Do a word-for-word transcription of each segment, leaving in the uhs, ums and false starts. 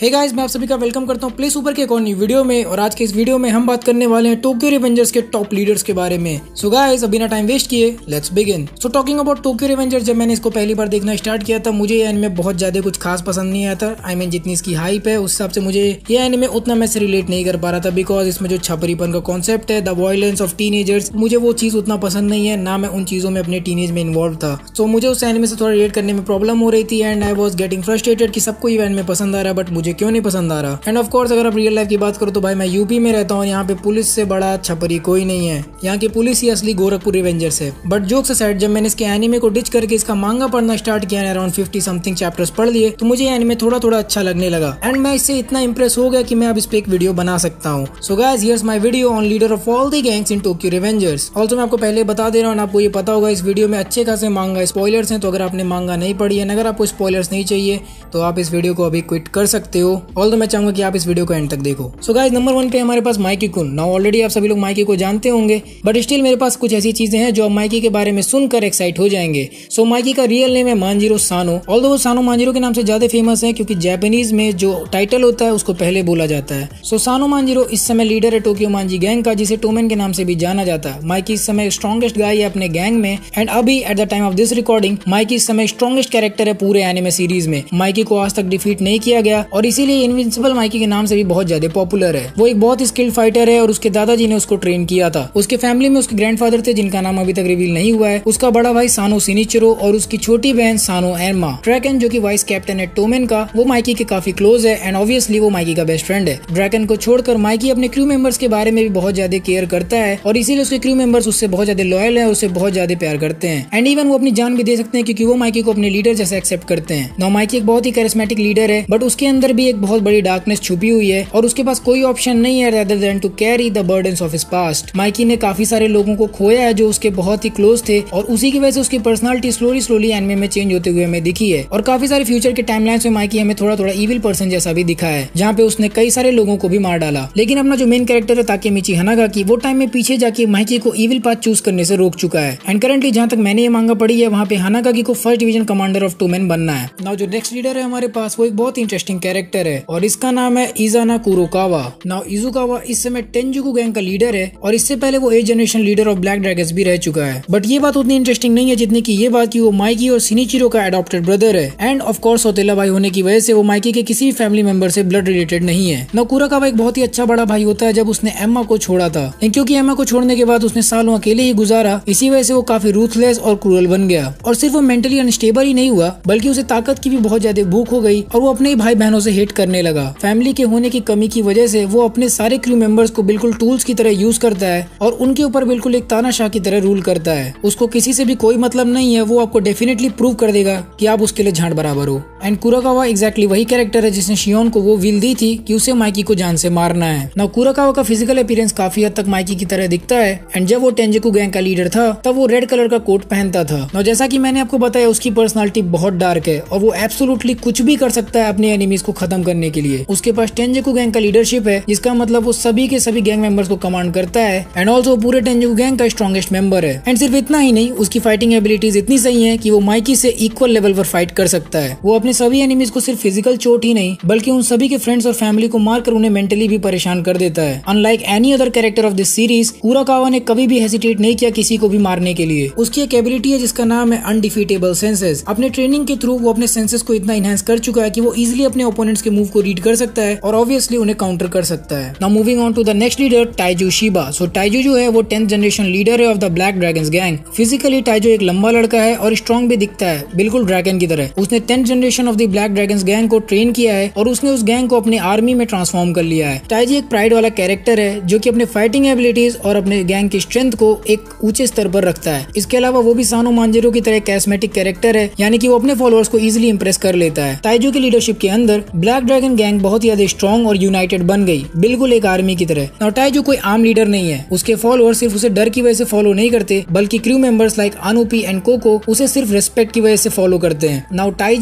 Hey guys, मैं आप सभी का वेलकम करता हूँ प्ले सुपर के एक और नई वीडियो में। और आज के इस वीडियो में हम बात करने वाले हैं टोक्यो रिवेंजर्स के टॉप लीडर्स के बारे में। सो गाइस, अभी ना टाइम वेस्ट किए, let's begin. So talking about Tokyo Revengers, जब मैंने इसको पहली बार देखना स्टार्ट किया था, मुझे ये एनिमे बहुत ज्यादा कुछ खास पसंद नहीं आया था। आई मीन जितनी इसकी हाइप है उस हिसाब से मुझे ये एनिमे उतना मैं से रिलेट नहीं कर पा रहा था, बिकॉज इसमें जो छपरीपन का कॉन्सेप्ट है, द वायलेंस ऑफ टीनेजर्स, मुझे वो चीज उतना पसंद नहीं है, ना मैं उन चीजों में अपने टीनेज में इन्वॉल्व था। सो मुझे उस एनिमे से थोड़ा रिलेट करने में प्रॉब्लम हो रही थी and I was getting frustrated कि सबको ये एनिमे पसंद आ रहा है बट मुझे क्यों नहीं पसंद आ रहा। एंड ऑफ कोर्स अगर आप रियल लाइफ की बात करो तो भाई मैं यूपी में रहता हूँ, यहाँ पे पुलिस से बड़ा छपरी कोई नहीं है। यहाँ की पुलिस ही असली गोरखपुर रिवेंजर्स है। बट जोक्स असाइड, जब मैंने इसके एनिमे को डिच करके इसका मांगा पढ़ना स्टार्ट किया, अराउंड फिफ्टी समथिंग चैप्टर्स पढ़ लिए, तो मुझे ये एनिमे थोड़ा थोड़ा अच्छा लगने लगा एंड मैं इससे इतना इंप्रेस हो गया कि मैं अब इस पे एक वीडियो बना सकता हूँ। So guys, here's my video on leader of all the gangs in Tokyo Revengers. Also मैं आपको पहले बता दे रहा हूँ, आपको ये पता होगा इस वीडियो में अच्छे खासे मांगा स्पॉयलर्स हैं, तो अगर आपने मांगा नहीं पढ़ी है, अगर आपको स्पॉयलर्स नहीं चाहिए तो आप इस वीडियो को अभी क्विट कर सकते हो। ऑल्सो मैं चाहूंगा कि आप इस वीडियो को एंड तक देखो। सो गाइस, नंबर वन पे हमारे पास माइकी कुन। नाउ ऑलरेडी आप सभी लोग माइकी को जानते होंगे, बट स्टिल मेरे पास कुछ ऐसी चीजें हैं जो आप माइकी के बारे में सुनकर एक्साइट हो जाएंगे। सो माइकी का रियल नेम है मांजिरो सानो। ऑल्दो वो सानो मांजिरो के नाम से ज्यादा फेमस है क्योंकि जापानीज में जो टाइटल होता है उसको पहले बोला जाता है। सो सानो मांजिरो इस समय लीडर है टोक्यो मांजी गैंग का, जिसे टोमेन के नाम से भी जाना जाता है। माइकी इस समय स्ट्रॉन्गेस्ट गाय है अपने गैंग में एंड अभी at the time of this recording Mikey इस समय स्ट्रॉन्गेस्ट कैरेक्टर है पूरे एनिमे सीरीज में। माइकी को आज तक डिफीट नहीं किया गया और इसीलिए इनविंसिबल माइकी के नाम से भी बहुत ज्यादा पॉपुलर है। वो एक बहुत ही स्किल्ड फाइटर है और उसके दादाजी ने उसको ट्रेन किया था। उसके फैमिली में उसके ग्रैंडफादर थे जिनका नाम अभी तक रिवील नहीं हुआ है, उसका बड़ा भाई सानो सिनिचिरो और उसकी छोटी बहन सानो एरमा। ड्रैकन जो कि वाइस कैप्टन है टोमेन का, वो माइकी के काफी क्लोज है एंड ऑब्वियसली वो माइकी का बेस्ट फ्रेंड है। ड्रैकन को छोड़कर माइकी अपने क्रू मेंबर्स के बारे में भी बहुत ज्यादा केयर करता है और इसीलिए उसके क्रू मेंबर्स उससे बहुत ज्यादा लॉयल है, उससे बहुत ज्यादा प्यार करते हैं एंड इवन वो अपनी जान भी दे सकते हैं क्योंकि वो माइकी को अपने लीडर जैसे एक्सेप्ट करते हैं। नाउ माइकी एक बहुत ही कैरिस्मेटिक लीडर है बट उसके अंदर भी एक बहुत बड़ी डार्कनेस छुपी हुई है और उसके पास कोई ऑप्शन नहीं है rather than to carry the burdens of his past। Mikey ने काफी सारे लोगों को खोया है जो उसके बहुत ही क्लोज थे और उसी की वजह से उसकी पर्सनालिटी स्लोली स्लोली एनिमे में चेंज होते हुए हमें दिखी है। और काफी सारे फ्यूचर के टाइमलाइंस में माइकी हमें थोड़ा थोड़ा इविल पर्सन जैसा भी दिखा है, जहाँ पे उसने कई सारे लोगों को भी मार डाला। लेकिन अपना जो मेन कैरेक्टर है ताकेमिची हनागाकी, वो टाइम में पीछे जाके माइकी को इविल पाथ चूज करने से रोक चुका है एंड करंटली जहाँ तक मैंने ये मांगा पढ़ी है वहाँ पे हनागाकी को first division commander of Toman बनना है। नाउ जो नेक्स्ट लीडर है हमारे पास, वो एक बहुत इंटरेस्टिंग कैरेक्टर है और इसका नाम है इजाना कुरोकावा। नाउ इजुकावा इस समय टेंजुकु गैंग का लीडर है और इससे पहले वो eight generation leader of black dragons भी रह चुका है। बट ये बात उतनी इंटरेस्टिंग नहीं है जितनी की ये बात कि वो माइकी और सिनिचिरो का एडॉप्टेड ब्रदर है एंड ऑफ कोर्स सौतेला भाई होने की वजह से वो माइकी के किसी भी फैमिली मेंबर से ब्लड रिलेटेड नहीं है। नाउ कुरोकावा एक बहुत ही अच्छा बड़ा भाई होता है जब उसने एम्मा को छोड़ा था, लेकिन क्योंकि एम्मा को छोड़ने के बाद उसने सालों अकेले ही गुजारा, इसी वजह से वो काफी रूथलेस और क्रूअल बन गया। और सिर्फ वो मेंटली अनस्टेबल ही नहीं हुआ बल्कि उसे ताकत की भी बहुत ज्यादा भूख हो गई और वो अपने ही भाई बहनों से हेट करने लगा। फैमिली के होने की कमी की वजह से वो अपने सारे क्रू मेंबर्स को बिल्कुल टूल्स की तरह यूज करता है और उनके ऊपर बिल्कुल एक तानाशाह की तरह रूल करता है। उसको किसी से भी कोई मतलब नहीं है, वो आपको डेफिनेटली प्रूव कर देगा कि आप उसके लिए झांड बराबर हो। एंड कुरोकावा एग्जैक्टली वही कैरेक्टर है जिसने शियोन को वो विल दी थी कि उसे माइकी को जान से मारना है। नाउ कुरोकावा का फिजिकल अपीयरेंस काफी हद तक माइकी की तरह दिखता है एंड जब वो टेंजुकु गैंग का लीडर था तब वो रेड कलर का कोट पहनता था। नाउ जैसा कि मैंने आपको बताया उसकी पर्सनालिटी बहुत डार्क है और वो एब्सोल्युटली कुछ भी कर सकता है अपने एनिमीज को खत्म करने के लिए। उसके पास टेंजुकु गैंग का लीडरशिप है जिसका मतलब वो सभी के सभी गैंग मेंबर्स को कमांड करता है एंड ऑल्सो पूरे टेंजुकु गैंग का स्ट्रॉन्गेस्ट मेंबर है। एंड सिर्फ इतना ही नहीं, उसकी फाइटिंग एबिलिटीज इतनी सही है कि वो माइकी से इक्वल लेवल पर फाइट कर सकता है। वो अपने सभी एनिमीज को सिर्फ फिजिकल चोट ही नहीं बल्कि उन सभी के फ्रेंड्स और फैमिली को मारकर उन्हें मेंटली भी परेशान कर देता है। Unlike any other character of this series, Kurokawa ने कभी भी हेसिटेट नहीं किया किसी को भी मारने के लिए। उसकी एक एबिलिटी है जिसका नाम है अनडिफीटेबल सेंसेस। अपने ट्रेनिंग के थ्रू वो अपने सेंसेस को इतना इनहेंस कर चुका है कि वो इजिली अपने ओपोनेंट्स के मूव को रीड कर सकता है और ऑब्वियसली उन्हें काउंटर कर सकता है। Now moving on to the next leader, Taiju Shiba. So Taiju जो है वो टेंथ जनरेशन लीडर है of the black dragons gang. Physically Taiju एक लंबा लड़का है और स्ट्रॉन्ग भी दिखता है, बिल्कुल ड्रैगन की तरह। उसने tenth generation of the black dragons gang को ट्रेन किया है और उसने उस गैंग को अपनी आर्मी में ट्रांसफॉर्म कर लिया है। टाइजी एक प्राइड वाला कैरेक्टर है जो कि अपने फाइटिंग एबिलिटीज और अपने गैंग की स्ट्रेंथ को एक ऊंचे स्तर पर रखता है। इसके अलावा वो भी सानो मांजिरो की तरह कैरिस्मेटिक कैरेक्टर है, यानी कि वो अपने फॉलोअर्स को इजीली इंप्रेस कर लेता है। टाइजू की लीडरशिप के अंदर ब्लैक ड्रैगन गैंग बहुत ज्यादा स्ट्रॉन्ग और यूनाइटेड बन गई, बिल्कुल एक आर्मी की तरह। नाउ टाइजू कोई आम लीडर नहीं है, उसके फॉलोअर्स सिर्फ उसे डर की वजह से फॉलो नहीं करते बल्कि crew members like Inupi and Koko उसे सिर्फ रिस्पेक्ट की वजह से फॉलो करते हैं। नाउ टाइजी के अगर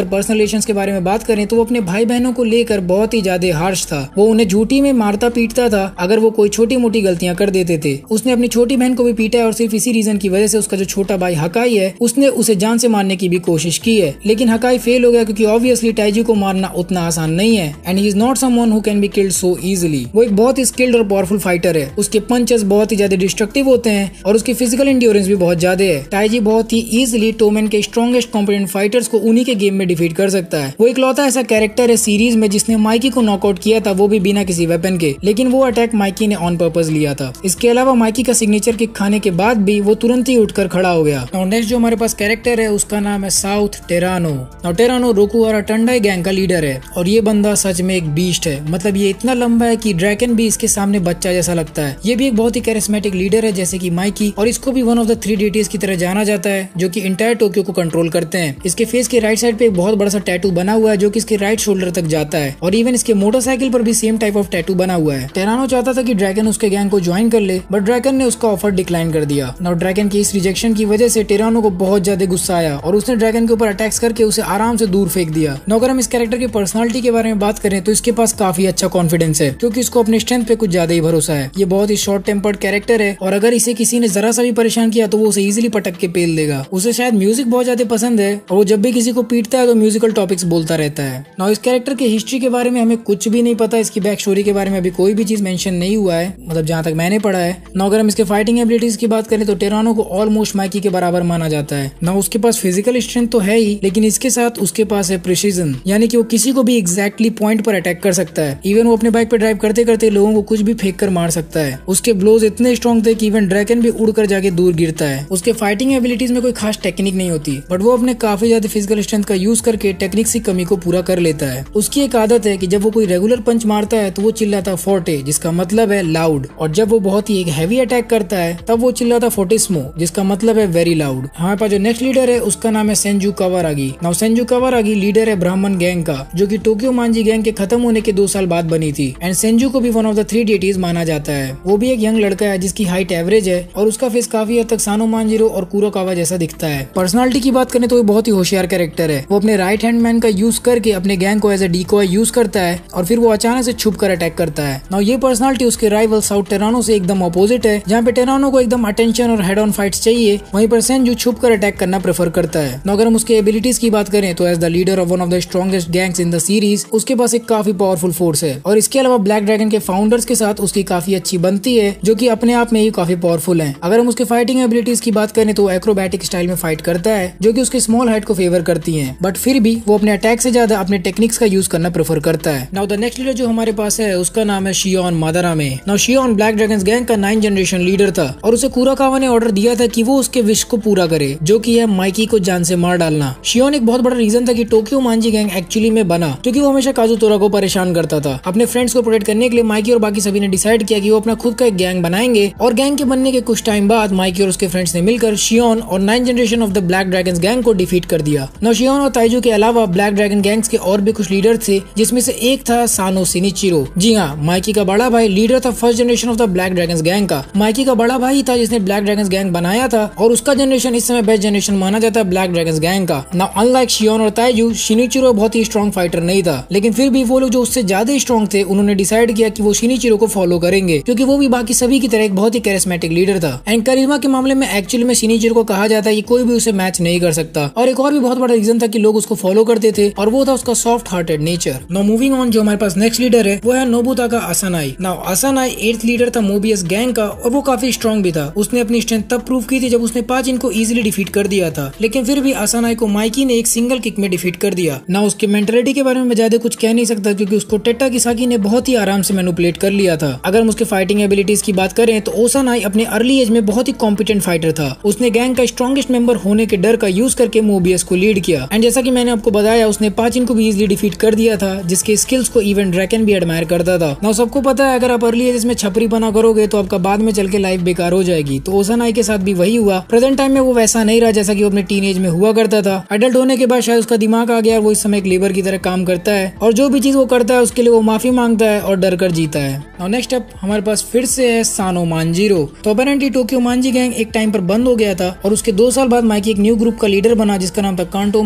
अगर पर्सनल रिलेशंस के बारे में बात करें तो वो अपने भाई बहनों को लेकर बहुत ही ज्यादा हार्श था। वो उन्हें झूठी में मारता पीटता था अगर वो कोई छोटी मोटी गलतियां कर देते थे। उसने अपनी छोटी बहन को भी पीटा है और सिर्फ इसी रीजन की वजह से उसका जो छोटा भाई हकाई है उसने उसे जान से मारने की भी कोशिश की है, लेकिन हकाई फेल हो गया क्योंकि ऑब्वियसली ताइजू को मारना उतना आसान नहीं है and he is not someone who can be killed so easily. वो एक बहुत ही स्किल्ड और पावरफुल फाइटर है। उसके पंचेस बहुत ही ज्यादा डिस्ट्रक्टिव होते हैं और उसकी फिजिकल एंड्योरेंस भी बहुत ज्यादा है। ताइजी बहुत ही इजीली टोमेन के स्ट्रॉन्गेस्ट कॉम्पिटेंट फाइटर्स को उन्हीं के गेम में डिफीट कर सकता है। वो इकलौता ऐसा कैरेक्टर है सीरीज में जिसने माइकी को नॉकआउट किया था, वो भी बिना किसी वेपन के, लेकिन वो अटैक माइकी ने ऑन पर्पस लिया था। इसके अलावा माइकी का सिग्नेचर किक खाने के बाद भी वो तुरंत ही उठकर खड़ा हो गया। और नेक्स्ट जो हमारे पास कैरेक्टर है उसका नाम है साउथ टेरानो। और टेरानो रोकुहारा टंडाई गैंग का लीडर है और ये बंदा सच में एक बीस्ट है। मतलब ये इतना लंबा है कि ड्रैगन भी इसके सामने बच्चा जैसा लगता है। ये भी एक बहुत ही कैरिस्मेटिक लीडर है जैसे कि माइकी, और इसको भी one of the three deities की तरह जाना जाता है जो कि इंटायर टोक्यो को कंट्रोल करते हैं। इसके फेस के राइट साइड पे एक बहुत बड़ा सा टैटू बना हुआ है जो कि इसके राइट शोल्डर तक जाता है और इवन इसके मोटरसाइकिल पर भी सेम टाइप ऑफ टैटू बना हुआ है। टेरानो चाहता था कि ड्रैगन उसके गैंग को ज्वाइन कर ले, बट ड्रैगन ने उसका ऑफर डिक्लाइन कर दिया। नाउ ड्रैगन की इस रिजेक्शन की वजह से टेरानो को बहुत ज्यादा गुस्सा आया और उसने ड्रैगन के ऊपर अटैक्स करके उसे आराम से दूर फेंक दिया। नाउ अगर हम इस कैरेक्टर की पर्सनालिटी के बारे में बात करें तो इसके पास काफी अच्छा कॉन्फिडेंस है क्योंकि इसको अपने स्ट्रेंथ पे कुछ ज्यादा ही भरोसा है। ये बहुत ही शॉर्ट टेम्पर्ड कैरेक्टर है और अगर इसे किसी ने जरा सा भी परेशान किया तो वो उसे इजीली पटक के पेल देगा। उसे शायद म्यूजिक बहुत ज्यादा पसंद है और वो जब भी किसी को पीटता है तो म्यूजिकल टॉपिक्स बोलता रहता है। नाउ इस कैरेक्टर के हिस्ट्री के बारे में हमें कुछ भी नहीं पता। इसकी बैक स्टोरी के बारे में अभी कोई भी चीज मेंशन नहीं हुआ है, मतलब जहां तक मैंने पढ़ा है। नाउ अगर हम इसके फाइटिंग एबिलिटीज की बात करें तो टेरानो को ऑलमोस्ट माइकी के बराबर माना जाता है। नाउ उसके पास फिजिकल स्ट्रेंथ तो है ही, लेकिन इसके साथ उसके पास है प्रिसीजन, यानी कि वो किसी को भी एग्जैक्टली पॉइंट पर अटैक कर सकता है। इवन वो अपने बाइक पे ड्राइव करते करते लोगों को कुछ भी फेंक कर मार सकता है। उसके ब्लोज इतने स्ट्रॉन्ग थे कि इवन ड्रैगन भी उड़कर जाके दूर गिरता है। उसके फाइटिंग एबिलिटीज में कोई खास टेक्निक नहीं होती, बट वो अपने काफी ज्यादा फिजिकल स्ट्रेंथ का यूज करके टेक्निक की कमी को पूरा कर लेता है। उसकी एक आदत है कि जब वो कोई रेगुलर पंच मारता है तो वो चिल्लाता फोर्टे, जिसका मतलब है लाउड, और जब वो बहुत ही एक हैवी अटैक करता है तब वो चिल्लाता फोर्टिस्मो, जिसका मतलब है वेरी लाउड। हमारे पास जो नेक्स्ट लीडर है उसका नाम है Senju Kawaragi. Now Senju Kawaragi leader है ब्राह्मण गैंग का, जो कि टोक्यो मांजी गैंग के खत्म होने के दो साल बाद बनी थी। एंड सेंजू को भी one of the three deities माना जाता है। वो भी एक यंग लड़का है जिसकी हाइट एवरेज है और उसका फेस काफी हद तक सानो मांजिरो और कुरोकावा जैसा दिखता है। पर्सनालिटी की बात करें तो वो बहुत ही होशियार कैरेक्टर है। वो अपने राइट हैंड मैन का यूज करके अपने गैंग को एज ए डीकॉय यूज करता है और फिर वो अचानक से छुप कर अटैक करता है। नाउ ये पर्सनालिटी उसके राइवल साउथ टेरानो से एकदम अपोजिट है। जहाँ पे टेरानो को एकदम अटेंशन और हेड ऑन फाइट्स चाहिए, वहीं पर सेंजू छुप कर अटैक करना प्रेफर करता है। नाउ अगर हम उसके एबिलिटीज की बात करें तो as the leader of one of the strongest gangs in the series उसके पास एक काफी पावरफुल फोर्स है और इसके अलावा ब्लैक ड्रैगन के फाउंडर्स के साथ उसकी काफी अच्छी बनती है, जो कि अपने आप में ही काफी पावरफुल है। अगर हम उसके फाइटिंग एबिलिटीज की बात करें तो एक्रोबैटिक स्टाइल में फाइट करता है, जो कि उसके स्मॉल हाइट को फेवर करती है, बट फिर भी वो अपने अटैक से ज्यादा अपने टेक्निक्स का यूज करना प्रेफर करता है। नाउ द नेक्स्ट लीडर जो हमारे पास है उसका नाम है Shion Madarame. Now Shion black dragons gang का नाइन जनरेशन लीडर था और उसे कुरोकावा ने ऑर्डर दिया था कि वो उसके विश को पूरा करे, जो कि है माइकी को जान से मार डालना। शियोन एक बहुत बड़ा रीजन था कि टोक्यो मांजी गैंग एक्चुअली में बना, क्योंकि वो हमेशा काजुतोरा को परेशान करता था। अपने फ्रेंड्स को प्रोटेक्ट करने के लिए माइकी और बाकी सभी ने डिसाइड किया कि वो अपना खुद का एक गैंग बनाएंगे और गैंग के बनने के कुछ टाइम बाद माइकी और उसके फ्रेंड्स ने मिलकर शियोन और nine generation of the black dragons gang को डिफीट कर दिया। नाउ शियोन और ताइजू के अलावा ब्लैक ड्रैगन गैंग्स के और भी कुछ लीडर थे, जिसमें से एक था सानो शिनिचिरो। जी हाँ, माइकी का बड़ा भाई लीडर था first generation of the black dragons gang का। माइकी का बड़ा भाई था जिसने ब्लैक ड्रैगन्स गैंग बनाया था और उसका जनरेशन इस समय बेस्ट जनरेशन माना जाता है ब्लैक ड्रैगन्स गैंग का। नाउ अनलाइक शियोन और ताइजू, शिनिचिरो बहुत ही स्ट्रॉन्ग फाइटर नहीं था, लेकिन फिर भी वो लोग जो उससे ज्यादा स्ट्रॉन्ग थे उन्होंने डिसाइड किया कि वो शिनिचिरो को फॉलो करेंगे, क्योंकि वो भी बाकी सभी की तरह एक बहुत ही कैरिस्मेटिक लीडर था। एंड करिश्मा के मामले में एक्चुअली में शिनिचिरो को कहा जाता है कि कोई भी उसे मैच नहीं कर सकता। और एक और भी बहुत बड़ा रीजन था कि लोग उसको फॉलो करते थे और वो था उसका soft hearted nature. Now moving on, जो हमारे पास नेक्स्ट लीडर है वो है Nobutaka Asanai. Now Asanai eighth leader था मोबियस गैंग का और वो काफी स्ट्रॉन्ग भी था। उसने अपनी स्ट्रेंथ तब प्रूव की थी जब उसने पांच इनको इजीली डिफीट कर दिया था, लेकिन फिर भी आसानाई को माइकी ने एक सिंगल किक में डिफीट कर दिया। ना उसके मेंटलिटी के बारे में मैं ज्यादा कुछ कह नहीं सकता, क्योंकि उसको टेट्टा किसाकी ने बहुत ही आराम से मैनिपुलेट कर लिया था। अगर हम उसके फाइटिंग एबिलिटीज की बात करें तो ओसानाई अपने अर्ली एज में बहुत ही कॉम्पिटेंट फाइटर था। उसने गैंग का स्ट्रॉन्गेस्ट मेंबर होने के डर का यूज करके मोबियस को लीड किया। एंड जैसा कि मैंने आपको बताया, उसने पांचिन को भी इजीली डिफीट कर दिया था, जिसके स्किल्स को इवन ड्रैकन भी एडमायर करता था। ना सबको पता है अगर आप अर्ली एज में छपरी बना करोगे तो आपका बाद में चल के लाइफ बेकार हो जाएगी। तो ओसानाई के साथ भी वही हुआ। प्रेजेंट टाइम में वो वैसा नहीं रहा जैसा कि वो अपने टीनेज में हुआ करता था। एडल्ट होने के बाद शायद उसका दिमाग आ गया और वो इस समय एक लेबर की तरह काम करता है और जो भी चीज वो करता है उसके लिए वो माफी मांगता है और डर कर जीता है। नाउ नेक्स्ट अप हमारे पास फिर से है सानो मांजिरो। तो अपेरेंटली टोक्यो मांजी गैंग एक टाइम पर बंद हो गया था और उसके दो साल बाद माइकी एक न्यू ग्रुप का लीडर बना जिसका नाम था कांटो मांजी गैंग।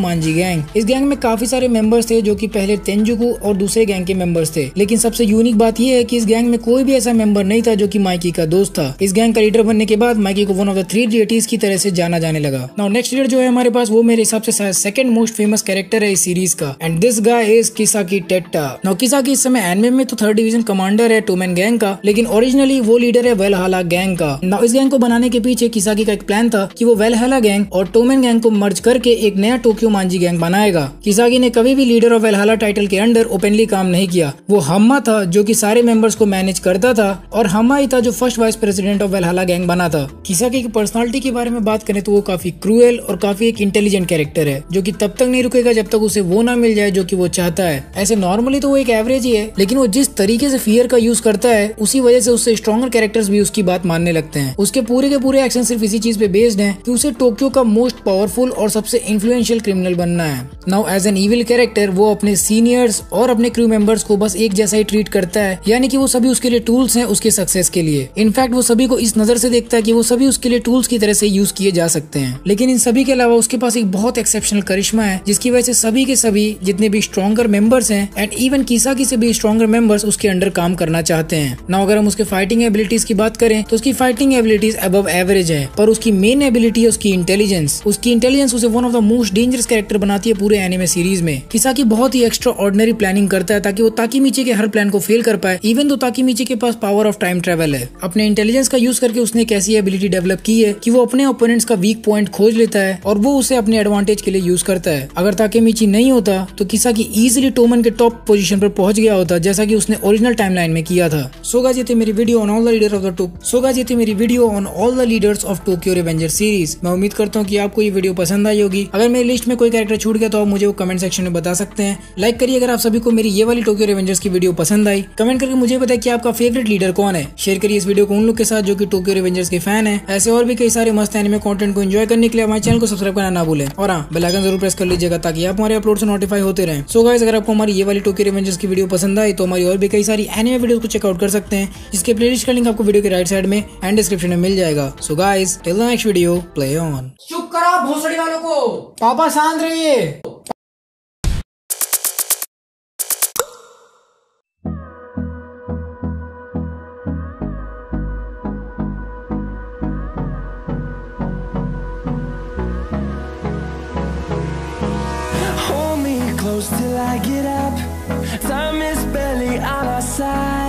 गैंग। इस गैंग में काफी सारे मेंबर्स थे जो कि पहले तेंजुकु और दूसरे गैंग के मेंबर्स थे, लेकिन सबसे यूनिक बात यह है कि इस गैंग में कोई भी ऐसा मेंबर नहीं था जो कि माइकी का दोस्त था। इस गैंग का लीडर बनने के बाद माइकी को one of the three deities की तरह से जाना जाने लगा। नाउ नेक्स्ट लीडर जो है हमारे पास, वो मेरे हिसाब से सेकंड मोस्ट फेमस कैरेक्टर है इस सीरीज का, and this guy is Kisaki Tetta. Now Kisaki इस समय एनिमे में तो थर्ड डिवीजन कमांडर है टोमेन गैंग का, लेकिन ओरिजिनली वो लीडर है वेलहाला गैंग का। नाउ इस गैंग को बनाने के पीछे किसाकी का एक प्लान था कि वो वेलहाला गैंग और टोमेन गैंग को मर्ज करके एक नया टोक्यो मांजी गैंग बनाएगा। किसाकी ने कभी भी लीडर ऑफ वेलहाला टाइटल के अंडर ओपनली काम नहीं किया। वो हम्मा था जो कि सारे मेंबर्स को मैनेज करता था, और हम्मा ही था जो first vice president of Valhalla gang बना था। किसाकी की पर्सनालिटी के बारे में बात करें तो वो काफी क्रूएल और काफी एक इंटेलिजेंट कैरेक्टर है, जो कि तब तक नहीं रुकेगा जब तक उसे वो ना मिल जाए जो कि वो चाहता है। ऐसे नॉर्मली तो वो एक एवरेज ही है, लेकिन वो जिस तरीके से फियर का यूज करता है उसी वजह से उससे स्ट्रॉन्गर कैरेक्टर्स भी उसकी बात मानने लगते हैं। उसके पूरे के पूरे एक्शन सिर्फ इसी चीज पे बेस्ड हैं कि उसे टोक्यो का मोस्ट पावरफुल और सबसे इन्फ्लुएंशियल क्रिमिनल बनना है। Now as an evil character वो अपने सीनियर्स और अपने क्रू मेंबर्स को बस एक जैसा ही ट्रीट करता है, यानी कि वो सभी उसके लिए टूल्स हैं उसके सक्सेस के लिए। इनफैक्ट वो सभी को इस नजर से देखता है कि वो सभी उसके लिए टूल्स की तरह से यूज किए जा सकते हैं। लेकिन इन सभी के अलावा उसके पास एक बहुत एक्सेप्शनल करिश्मा है, जिसकी वजह से सभी के सभी जितने भी स्ट्रॉन्गर मेंबर्स हैं एंड इवन किसाकी से भी स्ट्रॉन्गर मेंबर्स उसके अंडर काम करना चाहते हैं। नाउ अगर हम उसके फाइटिंग एबिलिटीज की बात करें तो उसकी फाइटिंग एबिलिटीज अबव एवरेज है, पर उसकी मेन एबिलिटी है उसकी इंटेलिजेंस। उसकी इंटेलिजेंस उसे one of the most dangerous character बनाती है पूरे एनिमे सीरीज में। किसाकी बहुत ही एक्स्ट्रा ऑर्डिनरी प्लानिंग करता है ताकि वो ताकीमीची के हर प्लान को फेल कर पाए, इवन दो ताकीमीची के पास पावर ऑफ टाइम ट्रेवल है। अपने इंटेलिजेंस का यूज करके उसने एक ऐसी एबिलिटी डेवलप की है कि वो अपने ओपोनेंट्स का वीक पॉइंट खोज लेता है और वो उसे अपने एडवांटेज के लिए यूज करता है। अगर ताकेमीची नहीं होता तो किसाकी इजीली टोमन के टॉप पोजीशन पर पहुंच गया होता, जैसा कि उसने ओरिजिनल टाइमलाइन में किया था। सो गाइस ये थी मेरी video on all the leader of the टोक सो गाइस ये थी मेरी video on all the leaders of Tokyo Revenger series. मैं उम्मीद करता हूँ कि आपको ये वीडियो पसंद आई होगी। अगर मेरी लिस्ट में कोई कैरेक्टर छूट गया तो आप मुझे वो कमेंट सेक्शन में बता सकते हैं। लाइक करिए अगर आप सभी को मेरी ये वाली टोक्यो रिवेंजर्स की वीडियो पसंद आई। कमेंट करके मुझे बताइए कि आपका फेवरेट लीडर कौन है। शेयर करिए इस वीडियो को उन लोग के साथ जो कि टोक्यो रिवेंजर्स के फैन है। ऐसे और भी कई सारे मस्त एनिमे कंटेंट को एंजॉय करने के लिए हमारे चैनल को सब्सक्राइब करना ना भूलें, और हाँ बेल आइकन जरूर प्रेस कर लीजिएगा ताकि आप हमारे अपलोड से नोटिफाई होते रहें। सो गाइस अगर आपको हमारी ये वाली टोक्यो रिवेंजर्स की वीडियो पसंद आई तो हमारी और भी कई सारी एनिमे वीडियोस को चेकआउट कर सकते हैं, जिसके प्लेलिस्ट का लिंक आपको वीडियो के राइट साइड में एंड डिस्क्रिप्शन में मिल जाएगा। So guys till the next video, play on. चुप करा भोसड़ी वालों को। पापा शांत रहिए। Hold me close till I get up. Time is barely on our side.